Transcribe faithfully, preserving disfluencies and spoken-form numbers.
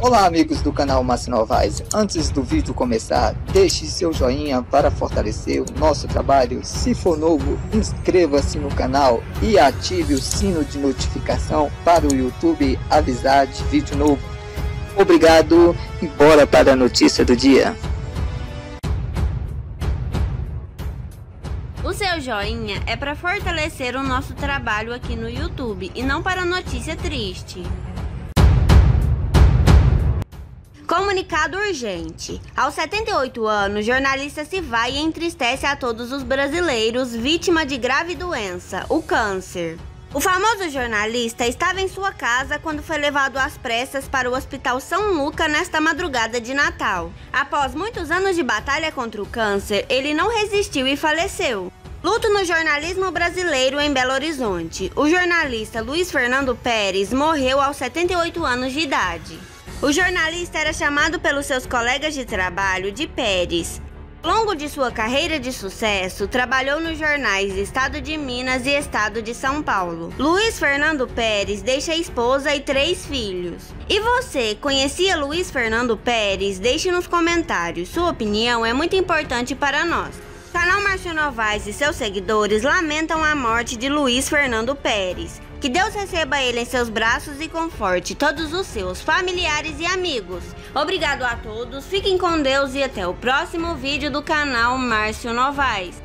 Olá amigos do canal Márcio Novaes, antes do vídeo começar, deixe seu joinha para fortalecer o nosso trabalho. Se for novo, inscreva-se no canal e ative o sino de notificação para o YouTube avisar de vídeo novo. Obrigado e bora para a notícia do dia. O seu joinha é para fortalecer o nosso trabalho aqui no YouTube e não para notícia triste. Comunicado urgente. Aos setenta e oito anos, jornalista se vai e entristece a todos os brasileiros vítima de grave doença, o câncer. O famoso jornalista estava em sua casa quando foi levado às pressas para o Hospital São Luca nesta madrugada de Natal. Após muitos anos de batalha contra o câncer, ele não resistiu e faleceu. Luto no jornalismo brasileiro em Belo Horizonte. O jornalista Luiz Fernando Pérez morreu aos setenta e oito anos de idade. O jornalista era chamado pelos seus colegas de trabalho de Pérez. Ao longo de sua carreira de sucesso, trabalhou nos jornais Estado de Minas e Estado de São Paulo. Luiz Fernando Pérez deixa esposa e três filhos. E você, conhecia Luiz Fernando Pérez? Deixe nos comentários. Sua opinião é muito importante para nós. O canal Márcio Novaes e seus seguidores lamentam a morte de Luiz Fernando Pérez. Que Deus receba ele em seus braços e conforte todos os seus familiares e amigos. Obrigado a todos, fiquem com Deus e até o próximo vídeo do canal Márcio Novaes.